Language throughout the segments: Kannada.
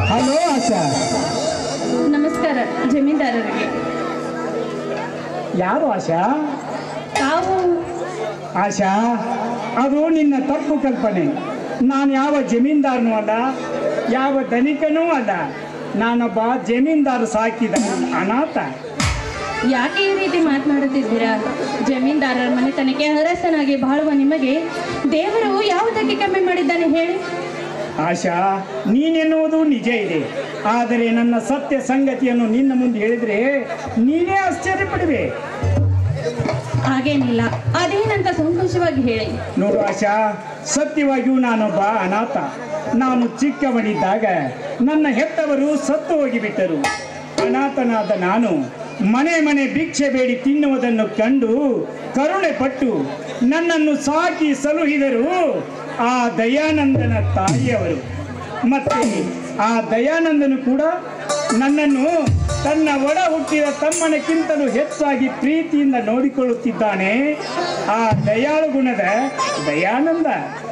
ಹಲೋ ಆಶಾ. ನಮಸ್ಕಾರ ಜಮೀನ್ದಾರರಿಗೆ. ಯಾರು ಆಶಾ? ತಾವು? ಆಶಾ, ಅದು ನಿನ್ನ ತಪ್ಪು ಕಲ್ಪನೆ. ನಾನು ಯಾವ ಜಮೀನ್ದಾರನೂ ಅಲ್ಲ, ಯಾವ ಧನಿಕನೂ ಅಲ್ಲ. ನಾನೊಬ್ಬ ಜಮೀನ್ದಾರ ಸಾಕಿದ ಅನಾಥ. ಯಾಕೆ ಈ ರೀತಿ ಮಾತನಾಡುತ್ತಿದ್ದೀರಾ? ಜಮೀನ್ದಾರರ ಮನೆತನಕ್ಕೆ ಅರಸನಾಗಿ ಬಾಳುವ ನಿಮಗೆ ದೇವರು ಯಾವುದಕ್ಕೆ ಕಮ್ಮಿ ಮಾಡಿದ್ದಾನೆ ಹೇಳಿ? ಆಶಾ, ನೀನೆನ್ನುವುದು ನಿಜ ಇದೆ. ಆದರೆ ನನ್ನ ಸತ್ಯ ಸಂಗತಿಯನ್ನು ನಿನ್ನ ಮುಂದೆ ಹೇಳಿದರೆ ನೀನೇ ಆಶ್ಚರ್ಯಪಡುವೆ. ಹಾಗೇನಿಲ್ಲ, ಅದೇನಂತ ಸಂತೋಷವಾಗಿ ಹೇಳಿ. ನೋಡು ಆಶಾ, ಸತ್ಯವಾಗಿಯೂ ನಾನೊಬ್ಬ ಅನಾಥ. ನಾನು ಚಿಕ್ಕವನಿದ್ದಾಗ ನನ್ನ ಹೆತ್ತವರು ಸತ್ತು ಹೋಗಿಬಿಟ್ಟರು. ಅನಾಥನಾದ ನಾನು ಮನೆ ಮನೆ ಭಿಕ್ಷೆ ಬೇಡಿ ತಿನ್ನುವುದನ್ನು ಕಂಡು ಕರುಣೆ ಪಟ್ಟು ನನ್ನನ್ನು ಸಾಕಿ ಸಲುಹಿದರು ಆ ದಯಾನಂದನ ತಾಯಿಯವರು. ಮತ್ತೆ ಆ ದಯಾನಂದನು ಕೂಡ ನನ್ನನ್ನು ತನ್ನ ಒಡ ಹುಟ್ಟಿದ ತಮ್ಮನಕ್ಕಿಂತಲೂ ಹೆಚ್ಚಾಗಿ ಪ್ರೀತಿಯಿಂದ ನೋಡಿಕೊಳ್ಳುತ್ತಿದ್ದಾನೆ. ಆ ದಯಾಳು ಗುಣದ ದಯಾನಂದ.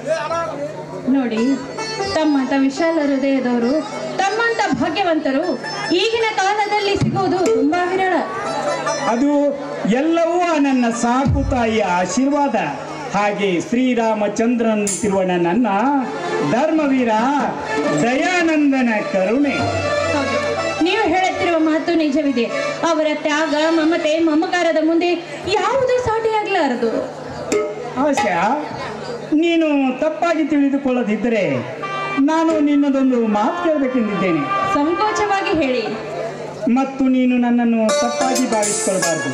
ನೋಡಿ, ತಮ್ಮಂತ ವಿಶಾಲ ಹೃದಯದವರು, ತಮ್ಮಂತ ಭಾಗ್ಯವಂತರು ಈಗಿನ ಕಾಲದಲ್ಲಿ ಸಿಗೋದು ತುಂಬಾ ವಿರಳ. ಅದು ಎಲ್ಲವೂ ನನ್ನ ಸಾಕು ತಾಯಿಯ ಆಶೀರ್ವಾದ. ಹಾಗೆ ಶ್ರೀರಾಮಚಂದ್ರನಂತಿರುವ ನನ್ನ ಧರ್ಮವೀರ ದಯಾನಂದನ ಕರುಣೆ. ನೀವು ಹೇಳುತ್ತಿರುವ ಮಾತು ನಿಜವಿದೆ. ಅವರ ತ್ಯಾಗ, ಮಮತೆ, ಮಮಕಾರದ ಮುಂದೆ ಯಾವುದೂ ಸಾಟಿಯಾಗಲಾರದು. ಆಶಾ, ನೀನು ತಪ್ಪಾಗಿ ತಿಳಿದುಕೊಳ್ಳದಿದ್ದರೆ ನಾನು ನಿನ್ನದೊಂದು ಮಾತು ಕೇಳಬೇಕೆಂದಿದ್ದೇನೆ. ಸಂಕೋಚವಾಗಿ ಹೇಳಿ. ಮತ್ತು ನೀನು ನನ್ನನ್ನು ತಪ್ಪಾಗಿ ಭಾವಿಸಿಕೊಳ್ಳಬಾರದು.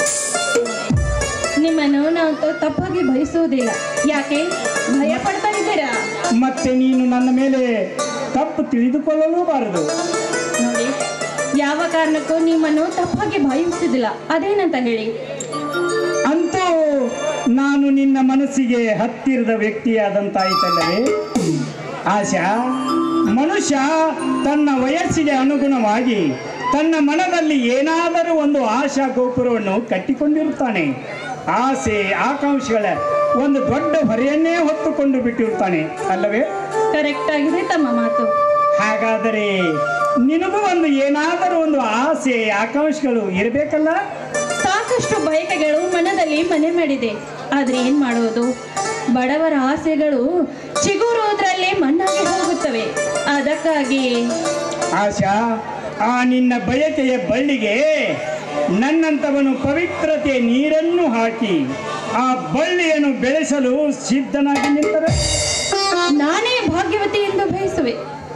ನಿಮ್ಮನ್ನು ನಾನು ತಪ್ಪಾಗಿ ಬಯಸುವುದಿಲ್ಲ. ಯಾಕೆ ಭಯ ಪಡ್ತಾ ಇದ್ದೀರಾ? ಮತ್ತೆ ನೀನು ನನ್ನ ಮೇಲೆ ತಪ್ಪು ತಿಳಿದುಕೊಳ್ಳಲೂಬಾರದು. ನೋಡಿ, ಯಾವ ಕಾರಣಕ್ಕೂ ನಿಮ್ಮನ್ನು ತಪ್ಪಾಗಿ ಭಾವಿಸುವುದಿಲ್ಲ. ಅದೇನಂತ ಹೇಳಿ. ಅಂತೂ ನಾನು ನಿನ್ನ ಮನಸ್ಸಿಗೆ ಹತ್ತಿರದ ವ್ಯಕ್ತಿಯಾದಂತಾಯಿತಲ್ಲವೇ ಆಶಾ? ಮನುಷ್ಯ ತನ್ನ ವಯಸ್ಸಿಗೆ ಅನುಗುಣವಾಗಿ ತನ್ನ ಮನದಲ್ಲಿ ಏನಾದರೂ ಒಂದು ಆಶಾ ಗೋಪುರವನ್ನು ಕಟ್ಟಿಕೊಂಡಿರುತ್ತಾನೆ. ಆಸೆ ಆಕಾಂಕ್ಷೆಗಳ ಒಂದು ದೊಡ್ಡ ಹೊರೆಯನ್ನೇ ಹೊತ್ತುಕೊಂಡು ಬಿಟ್ಟಿರುತ್ತಾನೆ ಅಲ್ಲವೇ? ಕರೆಕ್ಟ್ ಆಗಿದೆ ತಮ್ಮ ಮಾತು. ಹಾಗಾದರೆ ನಿನಗೂ ಒಂದು ಏನಾದರೂ ಒಂದು ಆಸೆ ಆಕಾಂಕ್ಷೆಗಳು ಇರಬೇಕಲ್ಲ? ಸಾಕಷ್ಟು ಬಯಕೆಗಳು ಮನದಲ್ಲಿ ಮನೆ ಮಾಡಿದೆ. ಆದ್ರೆ ಏನ್ ಮಾಡುವುದು? ಬಡವರ ಆಸೆಗಳು ಚಿಗುರುವುದರಲ್ಲೇ ಮಣ್ಣಾಗಿ ಹೋಗುತ್ತವೆ. ಅದಕ್ಕಾಗಿ ಆಶಾ, ಆ ನಿನ್ನ ಬಯಕೆಯ ಬಳ್ಳಿಗೆ ನನ್ನಂತವನು ಪವಿತ್ರತೆ ನೀರನ್ನು ಹಾಕಿ ಆ ಬಳ್ಳಿಯನ್ನು ಬೆಳೆಸಲು ಸಿದ್ಧನಾಗಿ ನಿಂತರೆ ನಾನೇ ಭಾಗ್ಯವತಿ ಎಂದು ಬಯಸುವೆ.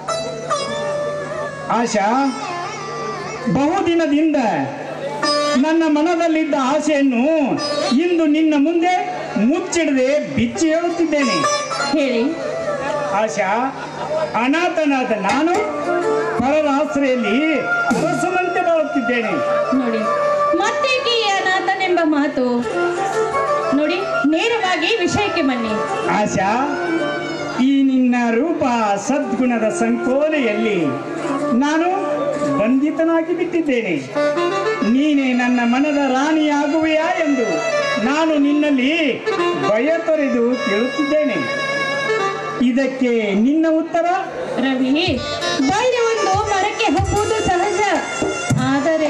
ಆಶಾ, ಬಹುದಿನದಿಂದ ನನ್ನ ಮನದಲ್ಲಿದ್ದ ಆಸೆಯನ್ನು ಇಂದು ನಿನ್ನ ಮುಂದೆ ಮುಚ್ಚಿಡದೆ ಬಿಚ್ಚಿ ಹೇಳುತ್ತಿದ್ದೇನೆ. ಹೇಳಿ. ಆಶಾ, ಅನಾಥನಾದ ನಾನು ಪರರ ಆಶ್ರಯಲ್ಲಿ ಅರಸನಂತೆ ಬಾಳುತ್ತಿದ್ದೇನೆ. ನೋಡಿ, ಮತ್ತೇಕೆ ಈ ಅನಾಥನೆಂಬ ಮಾತು? ನೋಡಿ, ನೇರವಾಗಿ ವಿಷಯಕ್ಕೆ ಬನ್ನಿ. ಆಶಾ, ಈ ನಿನ್ನ ರೂಪ ಸದ್ಗುಣದ ಸಂಕೋಲೆಯಲ್ಲಿ ನಾನು ಬಂಧಿತನಾಗಿ ಬಿಟ್ಟಿದ್ದೇನೆ. ನೀನೇ ನನ್ನ ಮನದ ರಾಣಿಯಾಗುವೆಯಾ ಎಂದು ನಾನು ನಿನ್ನಲ್ಲಿ ಭಯ ತೊರೆದು ಕೇಳುತ್ತಿದ್ದೇನೆ. ಇದಕ್ಕೆ ನಿನ್ನ ಉತ್ತರ? ರವಿ, ಬಳ್ಳಿ ಒಂದು ಮರಕ್ಕೆ ಹಬ್ಬುವುದು ಸಹಜ. ಆದರೆ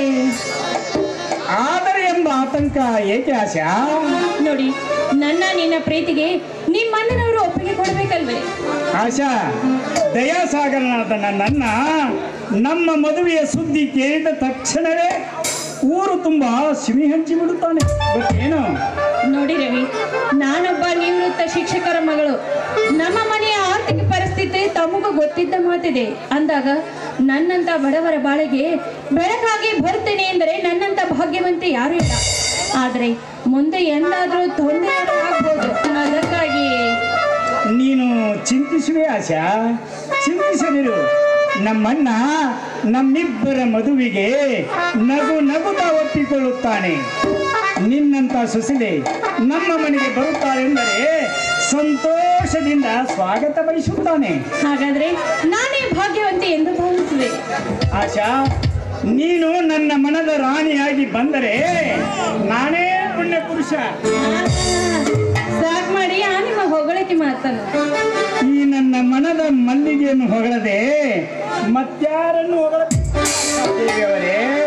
ಎಂಬ ಆತಂಕ ಏಕೆ ಆಶಾ? ನೋಡಿ, ನಿನ್ನ ಪ್ರೀತಿಗೆ ನಿಮ್ಮಣ್ಣನವರು ಒಪ್ಪಿಗೆ ಕೊಡಬೇಕಲ್ವೇ? ಆಶಾ, ದಯಾಸಾಗರನಾದ ನನ್ನ ನಮ್ಮ ಮದುವೆಯ ಸುದ್ದಿ ಕೇಳಿದ ತಕ್ಷಣವೇ ಊರು ತುಂಬಾ ಸಿಮಿ ಹಂಚಿ ಬಿಡುತ್ತಾನೆ ಗೊತ್ತೇನು? ನೋಡಿ ರವಿ, ನಾನೊಬ್ಬ ನಿವೃತ್ತ ಶಿಕ್ಷಕರ ಮಗಳು. ನಮ್ಮ ಮನೆಯ ಆರ್ಥಿಕ ಪರಿಸ್ಥಿತಿ ತಮಗೂ ಗೊತ್ತಿದ್ದ ಮಾತಿದೆ. ಅಂದಾಗ ನನ್ನಂತ ಬಡವರ ಬಾಳಿಗೆ ಬೆಳಕಾಗಿ ಬರ್ತೇನೆ ಎಂದರೆ ನನ್ನಂತ ಭಾಗ್ಯವಂತೆ ಯಾರೂ ಇಲ್ಲ. ಆದರೆ ಮುಂದೆ ಎಂದಾದರೂ ತೊಂದರೆ ಆಗ್ಬೋದು. ಅದಕ್ಕಾಗಿ ನೀನು ಚಿಂತಿಸುವೆ ಆಶಾ, ಚಿಂತಿಸದಿರು. ನಮ್ಮಣ್ಣ ನಮ್ಮಿಬ್ಬರ ಮದುವೆಗೆ ನಗು ನಗುತ್ತಾ ಒಪ್ಪಿಕೊಳ್ಳುತ್ತಾನೆ. ನಿನ್ನಂತ ಸೊಸೆಲೆ ನಮ್ಮ ಮನೆಗೆ ಬರುತ್ತಾಳೆಂದರೆ ಸಂತೋಷದಿಂದ ಸ್ವಾಗತ ಬಯಸುತ್ತಾನೆ. ಹಾಗಾದ್ರೆ ನಾನೇ ಭಾಗ್ಯವಂತೆ ಎಂದು ಭಾವಿಸುವೆ. ಆಶಾ, ನೀನು ನನ್ನ ಮನದ ರಾಣಿಯಾಗಿ ಬಂದರೆ ನಾನೇ ಪುಣ್ಯ ಪುರುಷ. ಸಾಕ್ ಮಾಡಿ ಆ ನಿಮ್ಮ ಹೊಗಳಿಕೆ ಮಾತನ್ನು. ಈ ನನ್ನ ಮನದ ಮಲ್ಲಿಗೆಯನ್ನು ಹೊಗಳದೆ ಮತ್ಯಾರನ್ನು ಹೊಗಳ ದೇವಿಯವರೇ